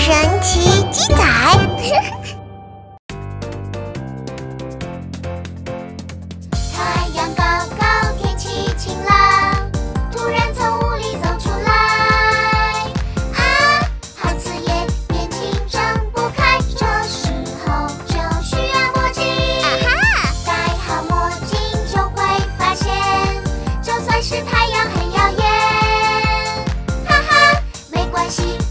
神奇鸡仔。 太阳高高，天气晴朗，突然从屋里走出来。啊，好刺眼，眼睛睁不开，这时候就需要墨镜。戴好墨镜就会发现，就算是太阳很耀眼，哈哈，没关系。